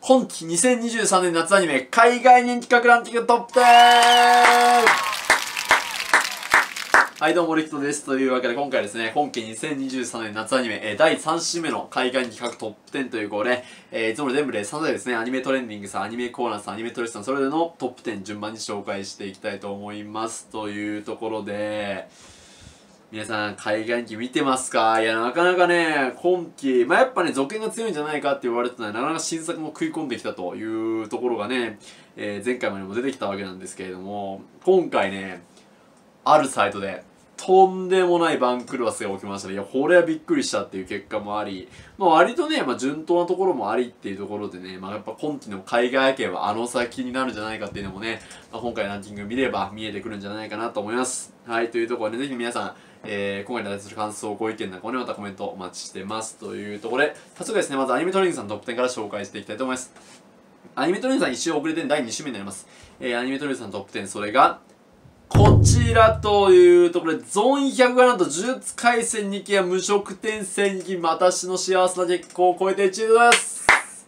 今期2023年夏アニメ海外人気企画ランキングトップ 10！ はいどうもリキトです。というわけで今回ですね、今期2023年夏アニメ第3週目の海外人気企画トップ10ということで、いつもの全部で3台ですね、アニメトレンディングさん、アニメコーナーさん、アニメトレスさん、それぞれのトップ10順番に紹介していきたいと思います。というところで、皆さん、海外人気見てますか？いや、なかなかね、今期、やっぱね、続編が強いんじゃないかって言われてたので、なかなか新作も食い込んできたというところがね、前回までも出てきたわけなんですけれども、今回ね、あるサイトで、とんでもない番狂わせが起きましたね。いや、これはびっくりしたっていう結果もあり、割とね、順当なところもありっていうところでね、やっぱ今期の海外系はあの先になるんじゃないかっていうのもね、今回ランキング見れば見えてくるんじゃないかなと思います。はい、というところで、ね、ぜひ皆さん、今回に対する感想、ご意見なんかもね、またコメントお待ちしてます。というところで、早速ですね、まずアニメトレーニングさんのトップ10から紹介していきたいと思います。アニメトレーニングさん1週遅れて第2週目になります。アニメトレーニングさんのトップ10、それが、こちらというところで、ゾン100がなんと呪術廻戦2期や無職転生2期、私の幸せな結果を超えて1位でございます。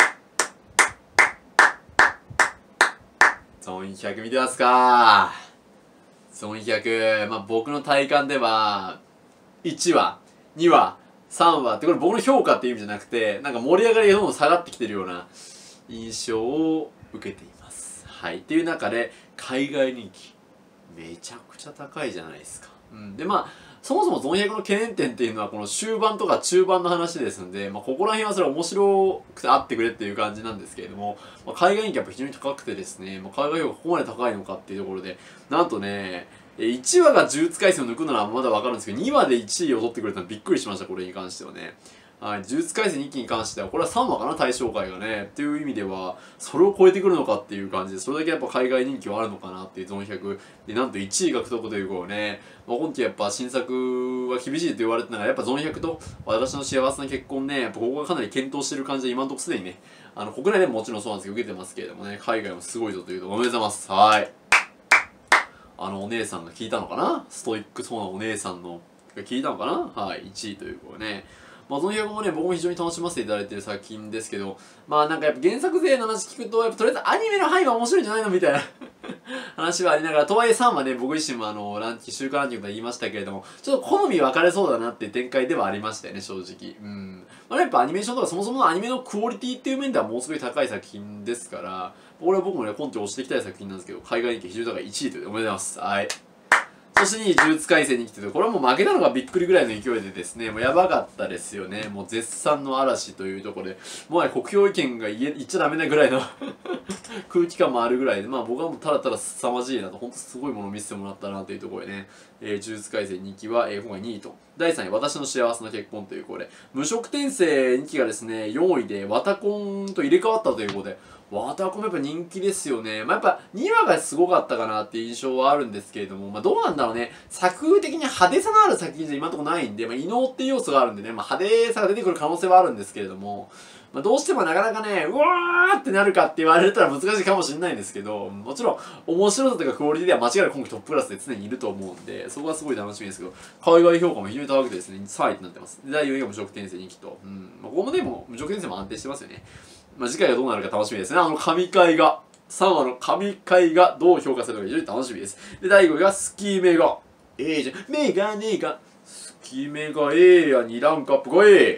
ゾン100見てますか？ゾン100、僕の体感では、1話、2話、3話って、これ僕の評価っていう意味じゃなくて、なんか盛り上がりがどんどん下がってきてるような印象を受けています。はい。っていう中で、海外人気、めちゃくちゃ高いじゃないですか。で、そもそもゾン100の懸念点っていうのは、この終盤とか中盤の話ですんで、ここら辺はそれ面白くてあってくれっていう感じなんですけれども、海外人気やっぱ非常に高くてですね、海外評価ここまで高いのかっていうところで、なんとね、1話が呪術廻戦を抜くならまだわかるんですけど、2話で1位を取ってくれたのびっくりしました、これに関してはね。はい、呪術廻戦2期に関しては、これは3話かな、対象回がね。っていう意味では、それを超えてくるのかっていう感じで、それだけやっぱ海外人気はあるのかなっていうゾン100。で、なんと1位獲得ということね、今期やっぱ新作は厳しいと言われてたのが、やっぱゾン100と私の幸せな結婚ね、やっぱここがかなり検討してる感じで、今のところすでにね、国内でももちろんそうなんですけど、受けてますけれどもね、海外もすごいぞというところおめでとうございます。はい。お姉さんが聞いたのかな、ストイックそうなお姉さんのが聞いたのかな、はい、1位ということでね。ゾン100もね、僕も非常に楽しませていただいている作品ですけど、なんかやっぱ原作勢の話聞くと、やっぱとりあえずアニメの範囲は面白いんじゃないのみたいな話はありながら、とはいえ3はね、僕自身も週間ランキングと言いましたけれども、ちょっと好み分かれそうだなっていう展開ではありましたよね、正直。やっぱアニメーションとかそもそものアニメのクオリティっていう面ではもうすごい高い作品ですから、僕もね、今期推していきたい作品なんですけど、海外人気非常に高い1位ということでおめでとうございます。はい。そして2位、呪術廻戦に来てて、これはもう負けたのがびっくりぐらいの勢いでですね、もうやばかったですよね。もう絶賛の嵐というところで、もう国評意見が言っちゃダメなぐらいの空気感もあるぐらいで、僕はもうただただ凄まじいなと、ほんとすごいものを見せてもらったなというところでね、呪術廻戦2期は、今回2位と。第3位、私の幸せな結婚ということで、無職転生2期がですね、4位で、ワタコンと入れ替わったということで、ワタコンもやっぱ人気ですよね。やっぱ2話がすごかったかなっていう印象はあるんですけれども、どうなんだろうね。作風的に派手さのある作品じゃ今のところないんで、異能っていう要素があるんでね、派手さが出てくる可能性はあるんですけれども、どうしてもなかなかね、うわーってなるかって言われたら難しいかもしれないんですけど、もちろん面白さというかクオリティでは間違いなく今期トップクラスで常にいると思うんで、そこはすごい楽しみですけど、海外評価も非常に高くてですね、3位となってます。で、第4位が無職転生2期と、ここもでも無職転生も安定してますよね。次回がどうなるか楽しみですね。神回が、3話の神回がどう評価されるか非常に楽しみです。で、第5位がスキーメガ。じゃん。メガネが、スキーメガや2ランクアップ来い。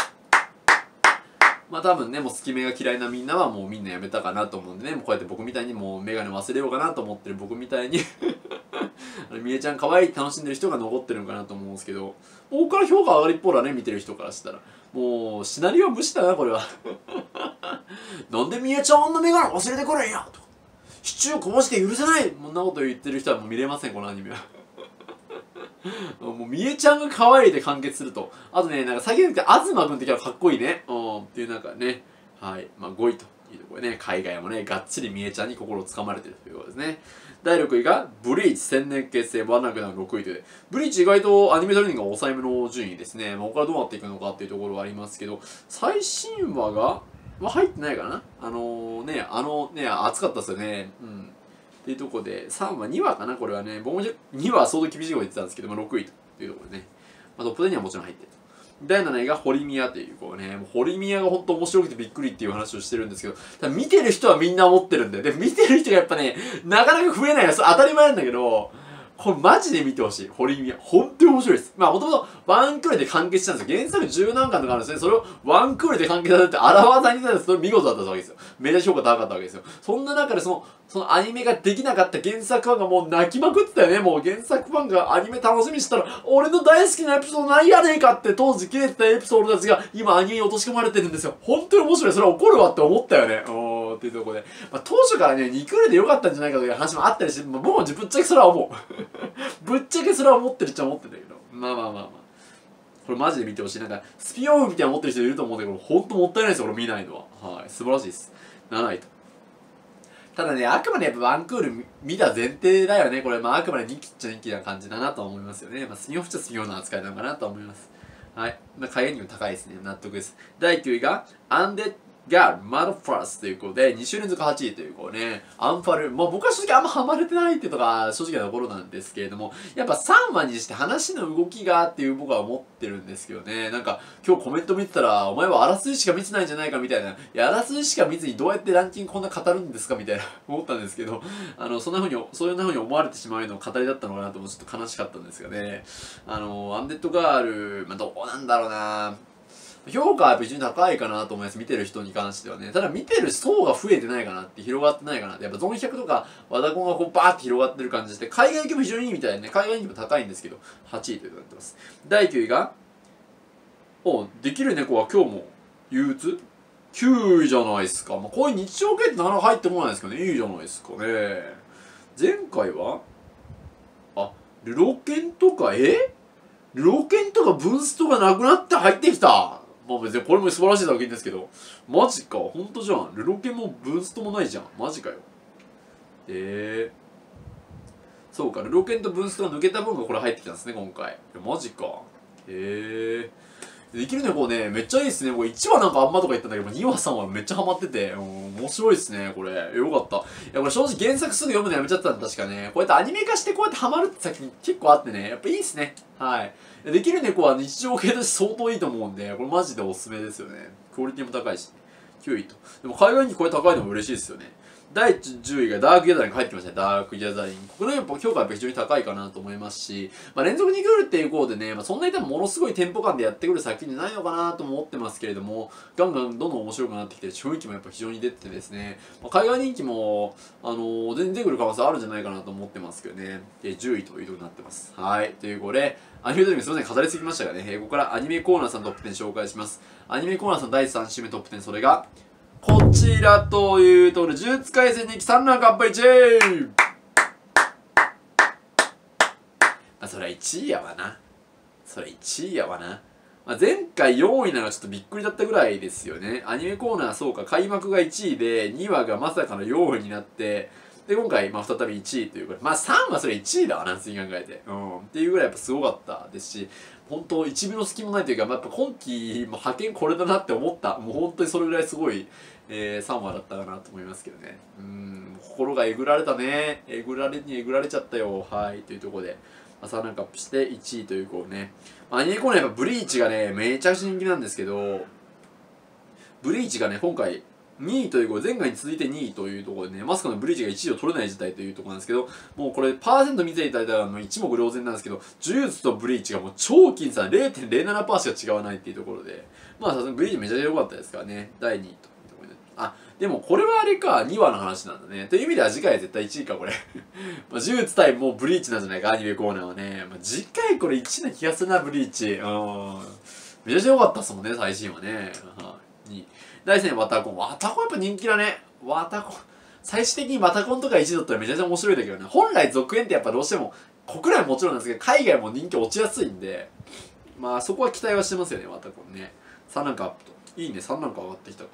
多分ね、もうスキメが嫌いなみんなはもうみんなやめたかなと思うんでね、もうこうやって僕みたいにもうメガネ忘れようかなと思ってる僕みたいにみえちゃん可愛い楽しんでる人が残ってるのかなと思うんですけど、ここから評価上がる一方だね、見てる人からしたら。もう、シナリオは無視だな、これは。なんでみえちゃんあんなメガネ忘れてくるんやと。シチューこぼして許せない、こんなこと言ってる人はもう見れません、このアニメは。もう、みえちゃんが可愛いで完結すると。あとね、なんか先ほど言った東くんってキャラかっこいいね。っていうなんかね、はい、5位というところでね、海外もね、がっちりみえちゃんに心をつかまれてるということですね。第6位が、ブリーチ千年結成ワンランクダウン6位という。ブリーチ意外とアニメトレーニングが抑えめの順位ですね。ここからどうなっていくのかっていうところはありますけど、最新話が、入ってないかな暑かったですよね。っていうところで、3話、2話かなこれはね。僕も2話は相当厳しいこと言ってたんですけど、6位というところでね。トップ10にはもちろん入ってると。 第7位が堀宮という、こうね、もう堀宮が本当面白くてびっくりっていう話をしてるんですけど、ただ見てる人はみんな思ってるんだよ。で、見てる人がやっぱね、なかなか増えないよ。それ当たり前なんだけど、これマジで見てほしい。堀宮。本当に面白いです。まあもともとワンクールで完結したんですよ。原作10何巻とかあるんですね。それをワンクールで完結させて荒技になると見事だったわけですよ。めちゃ評価高かったわけですよ。そんな中でそのアニメができなかった原作ファンがもう泣きまくってたよね。もう原作ファンがアニメ楽しみにしたら、俺の大好きなエピソードないやねえかって当時切れてたエピソードたちが今アニメに落とし込まれてるんですよ。本当に面白い。それは怒るわって思ったよね。っていうところで。まあ、当初からね、2クールで良かったんじゃないかという話もあったりして、まあ、僕もぶっちゃけそれは思う。ぶっちゃけそれは思ってるっちゃ思ってんだけど。まあまあまあまあ。これマジで見てほしい。なんか、スピンオフみたいなの持ってる人いると思うんだけど、ほんともったいないですよ、俺見ないのは。はい。素晴らしいです。7位と。ただね、あくまでやっぱワンクール見た前提だよね。これ、まああくまで人気っちゃ人気な感じだなとは思いますよね。まあスピンオフっちゃスピンオフの扱いなのかなとは思います。はい。まあ、海外にも高いですね。納得です。第9位が、アンデッがマドファースということで2週連続8位というこうねアンファル、まあ僕は正直あんまハマれてないっていうのが正直なところなんですけれども、やっぱ3話にして話の動きがっていう僕は思ってるんですけどね。なんか今日コメント見てたらお前はあらすじしか見てないんじゃないかみたいな、いやあらすじしか見ずにどうやってランキングこんな語るんですかみたいな思ったんですけど、そんな風に思われてしまうような語りだったのかなと思ってちょっと悲しかったんですがね。アンデッドガール、まあ、どうなんだろうな、評価はやっぱ非常に高いかなと思います。見てる人に関してはね。ただ見てる層が増えてないかなって、広がってないかなって。やっぱゾン100とか和田コンがこうバーって広がってる感じで、海外人気も非常にいいみたいでね、海外人気も高いんですけど、8位ということになってます。第9位が、できる猫は今日も憂鬱 ?9 位じゃないですか。まあ、こういう日常系ってなかなか入ってこないですけどね、いいじゃないですかね。前回は、ルロケンとか、ルロケンとかブーストがなくなって入ってきた。まあ別にこれも素晴らしい作品ですけど、マジか、ほんとじゃん。ルロケンもブーストもないじゃん。マジかよ。そうか、ルロケンとブーストが抜けた分がこれ入ってきたんですね、今回。いやマジか。できるね、こうね、めっちゃいいですね。これ1話なんかあんまとか言ったんだけど、2話3話めっちゃハマってて、面白いですね、これ。よかった。いや、これ正直原作すぐ読むのやめちゃったんだ、確かね。こうやってアニメ化してこうやってハマるって先に結構あってね、やっぱいいっすね。はい。できる猫は日常系として相当いいと思うんで、これマジでおすすめですよね。クオリティも高いし、9位と。でも海外にこれ高いのも嬉しいですよね。第10位がダークギャザリング入ってきましたね。ダークギャザリング。ここの評価は非常に高いかなと思いますし、まあ、連続に来るっていう項でね、まあ、そんなに多分ものすごいテンポ感でやってくる作品じゃないのかなとも思ってますけれども、ガンガンどんどん面白くなってきて、雰囲気もやっぱ非常に出ててですね、まあ、海外人気も、全然出てくる可能性あるんじゃないかなと思ってますけどね。10位というところになってます。はい。ということで、アニメトークすみません、語りすぎましたがね、ここからアニメコーナーさんトップ10紹介します。アニメコーナーさん第3週目トップ10、それが、こちらというところで、呪術廻戦2期3ランクアップ1位。まあ、そりゃ1位やわな。そりゃ1位やわな。まあ、前回4位なのはちょっとびっくりだったぐらいですよね。アニメコーナー、そうか、開幕が1位で、2話がまさかの4位になって、で、今回、まあ、再び1位ということで、まあ、3はそれ1位だわな、普通に考えて。っていうぐらいやっぱすごかったですし、本当1秒の隙もないというか、まあ、やっぱ今季、派遣これだなって思った。もう本当にそれぐらいすごい、3話だったかなと思いますけどね。心がえぐられたね。えぐられちゃったよ。はい、というところで。3ランクアップして1位というこうね。アニメコーナーやっぱブリーチがね、めちゃくちゃ人気なんですけど、ブリーチがね、今回、2位ということで、前回に続いて2位というところでね、まさかのブリーチが1位を取れない事態というところなんですけど、もうこれ、パーセント見ていただいたら一目瞭然なんですけど、呪術とブリーチがもう超僅差、0.07% しか違わないっていうところで、まあ、さすがにブリーチめちゃくちゃ良かったですからね、第2位というところで。でもこれはあれか、2話の話なんだね。という意味では次回は絶対1位か、これ。まあ、呪術対もうブリーチなんじゃないか、アニメコーナーはね。まあ、次回これ1位な気がするな、ブリーチ。めちゃくちゃ良かったっすもんね、最新話ね。第3位、ワタコン。ワタコンやっぱ人気だね。ワタコン。最終的にワタコンとか1位だったらめちゃくちゃ面白いんだけどね。本来続編ってやっぱどうしても、国内はもちろんなんですけど、海外も人気落ちやすいんで、まあそこは期待はしてますよね、ワタコンね。3ランクアップと。いいね、3ランク上がってきたか。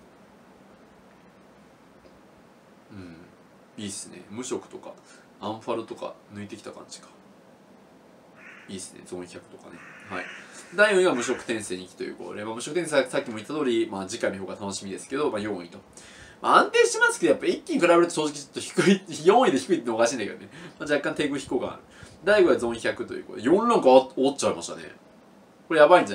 いいっすね。無色とか、アンファルとか抜いてきた感じか。いいっすね、ゾーン100とかね。はい。第4位は無色転生2期ということで、無色転生はさっきも言った通り、次回の評価楽しみですけど、4位と。安定してますけど、やっぱ一気に比べると正直ちょっと低い、4位で低いってのおかしいんだけどね。若干低空飛行感ある。第5位はゾーン100ということで、4ランク折っちゃいましたね。これやばいんじゃないの？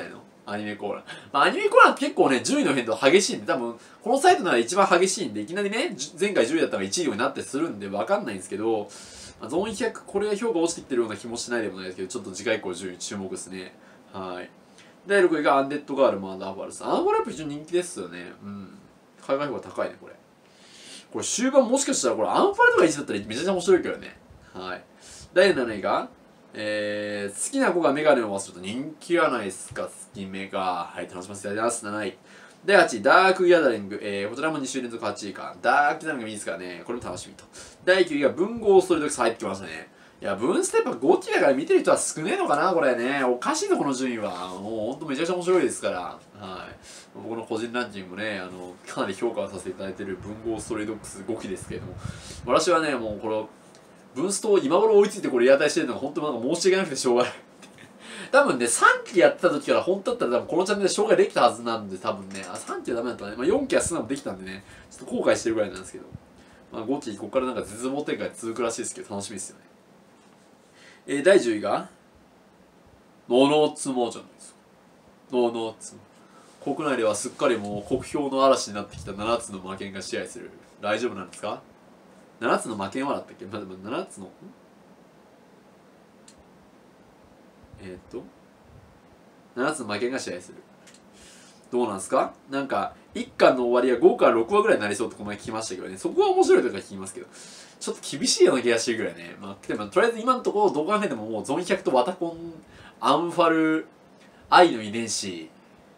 アニメコーナー。まあ、アニメコーナーって結構ね、順位の変動激しいんで、多分、このサイトなら一番激しいんで、いきなりね、前回10位だったのが1位になってするんで、わかんないんですけど、まあ、ゾーン100、これが評価落ちてきてるような気もしないでもないですけど、ちょっと次回以降順位注目ですね。はい。第6位がアンデッドガールマーダーファルス。アンファルやっぱ非常に人気ですよね。うん。海外評価高いね、これ。これ終盤もしかしたらこれアンファルとか1だったらめちゃめちゃ面白いけどね。はい。第7位が、好きな子がメガネを忘れると人気はないですか。好きメガ。はい、楽しませていただきます。7位。第8位、ダークギャザリング。こちらも2週連続8位か。ダークギャザリングもいいですからね。これも楽しみと。第9位が文豪ストリートクス入ってきましたね。いや、ブーンステップ5期だから見てる人は少ねえのかな、これね。おかしいの、この順位は。もうほんとめちゃくちゃ面白いですから。はい。僕の個人ランキングもね、かなり評価させていただいている文豪ストレイドックス5期ですけれども、私はね、もうこの、ブーストを今頃追いついてこれリアタイしてるのが本当なんか申し訳なくてしょうがない。多分ね、3期やってた時から本当だったら多分このチャンネルで紹介できたはずなんで、多分ね、3期はダメだったね。まあ、4期は素直にできたんでね、ちょっと後悔してるぐらいなんですけど、まあ、5期ここからなんか絶望展開続くらしいですけど、楽しみですよね。第10位が、ノノツモじゃないですか。ノノツモ。国内ではすっかりもう国評の嵐になってきた7つの魔剣が支配する。大丈夫なんですか？ 7 つの魔剣はだったっけ？まあ、でも7つの、7つの魔剣が支配する。どうなんですか？なんか、1巻の終わりは5から6話ぐらいになりそうってこの前聞きましたけどね。そこは面白いとか聞きますけど、ちょっと厳しいような気がしてるぐらいね。まあ、でもとりあえず今のところどこら辺でももうゾン100とワタコン、アンファル、愛の遺伝子、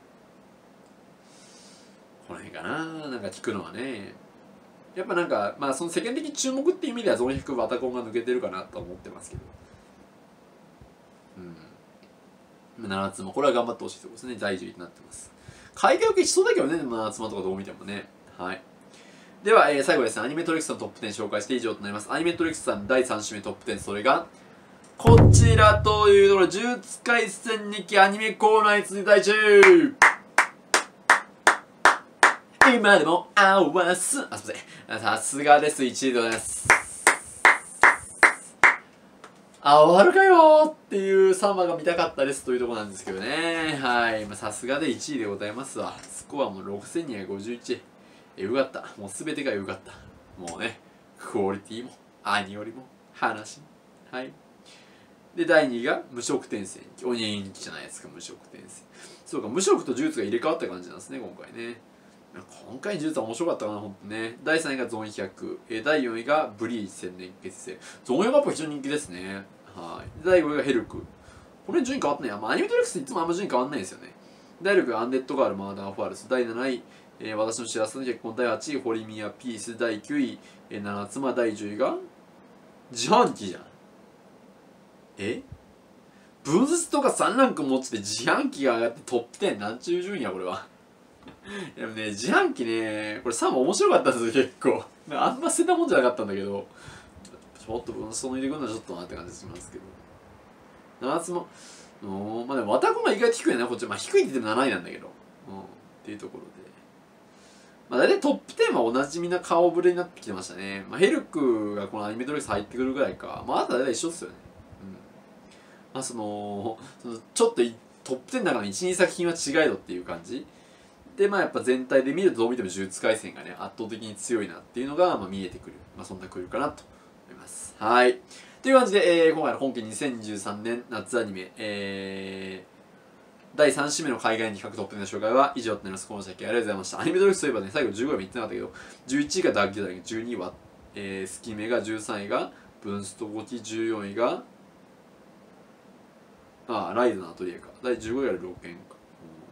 この辺かな、なんか聞くのはね。やっぱなんか、まあその世間的注目っていう意味ではゾン100ワタコンが抜けてるかなと思ってますけど。うん。7つも、これは頑張ってほしいところですね。第10位となってます。海外受けしそうだけどね、7つもとかどう見てもね。はい。では、最後ですね、アニメトリックスのトップ10紹介して以上となります。アニメトリックスさん第3週目トップ10、それが、こちらというところ、呪術廻戦2期アニメコーナーに続いて第10位。今でも合わす。あ、すいません。さすがです。1位でございます。終わるかよーっていう3話が見たかったですというところなんですけどね。はい。さすがで1位でございますわ。スコアも6251。よかった。もう全てがよかった。もうね、クオリティも、兄よりも、話も。はい。で、第2位が無色転生。鬼人気じゃないですか、無色転生。そうか、無色と呪術が入れ替わった感じなんですね、今回ね。今回呪術は面白かったかな、ほんとね。第3位がゾン100。第4位がブリーチ千年結成。ゾン100やっぱ非常に人気ですね。はい。第5位がヘルク。これ順位変わってない。アニメトリックスいつもあんま順位変わんないんですよね。第6位がアンデッドガールマーダーファールス。第7位、私の幸せの結婚。第8位、ホリミアピース。第9位、七妻。第10位が自販機じゃん。分節とか3ランク持ってて自販機が上がってトップ10なんちゅう順位やこれは。でもね、自販機ね、これ3も面白かったんですよ、結構。あんま捨てたもんじゃなかったんだけど、ちょっと分層抜いてくるのはちょっとなって感じしますけど。7つも、まあでも、ワタコンが意外と低いな、こっち。まあ低いって言っても7位なんだけど。っていうところで。まあ大体トップ10はおなじみな顔ぶれになってきてましたね。まあヘルクがこのアニメトリックス入ってくるぐらいか。まああとは大体一緒っすよね。まあそのちょっとトップ10の中の1、2作品は違いどっていう感じ。でまあやっぱ全体で見るとどう見ても呪術廻戦がね圧倒的に強いなっていうのがまあ見えてくる、まあ、そんなクールかなと思います。はいという感じで、今回の本家2023年夏アニメ、第3週目の海外企画トップ10の紹介は以上となります。この先ありがとうございました。アニメドリックスといえばね最後15位は言ってなかったけど11位がダークギャザリング、12位は、スキメが、13位がブンストゴキ、14位がライドのアトリエか、第15位がロケンか。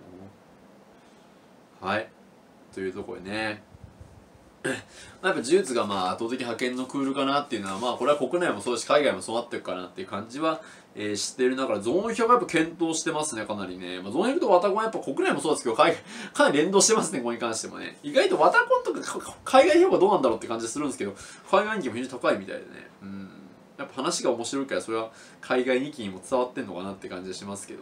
はいというところでねやっぱ呪術がまあ圧倒的派遣のクールかなっていうのはまあこれは国内もそうだし海外もそうなってるかなっていう感じは、知ってる中でゾーン100がやっぱ検討してますねかなりね、まあ、ゾーン100とワタコンはやっぱ国内もそうですけど海外かなり連動してますねこれに関してもね。意外とワタコンとか海外評価どうなんだろうって感じするんですけど海外人気も非常に高いみたいでねやっぱ話が面白いからそれは海外人気にも伝わってんのかなって感じがしますけど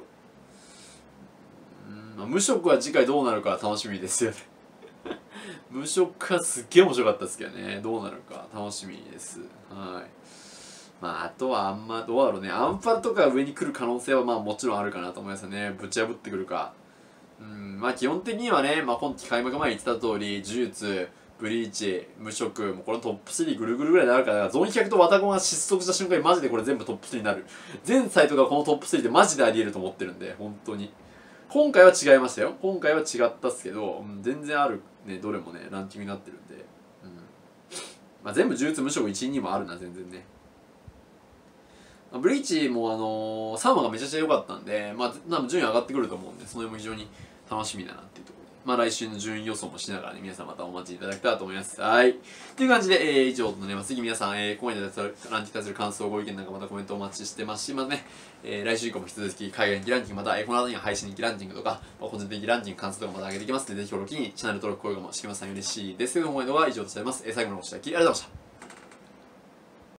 まあ、無色は次回どうなるか楽しみですよね無色はすっげえ面白かったですけどねどうなるか楽しみです。はいまああとはあんまどうだろうねアンパルとか上に来る可能性はまあもちろんあるかなと思いますよね。ぶち破ってくるかまあ基本的にはね、まあ今季開幕前に言ってた通り、呪術、ブリーチ、無職、もうこのトップ3ぐるぐるぐらいになるから、ゾン100とワタコンが失速した瞬間にマジでこれ全部トップ3になる。全サイトがこのトップ3ってマジであり得ると思ってるんで、本当に。今回は違いましたよ。今回は違ったっすけど、全然あるね、どれもね、ランキングになってるんで。まあ全部呪術無職1位にもあるな、全然ね。ブリーチも3話がめちゃくちゃ良かったんで、まあ多分順位上がってくると思うんで、その辺も非常に楽しみだなっていうところで、まあ来週の順位予想もしながらね、皆さんまたお待ちいただけたらと思います。はい。っていう感じで、以上となります。次皆さん、今夜でランキングに対する感想、ご意見なんかまたコメントお待ちしてますし、またね、来週以降も引き続き海外人気ランキング、また、この後には配信人気ランキングとか、個人的ランキング感想とかまた上げていきますので、ぜひ登録にチャンネル登録、高評価もしてください。嬉しいです。という動画は以上となります。最後までご視聴いただきありがとうございました。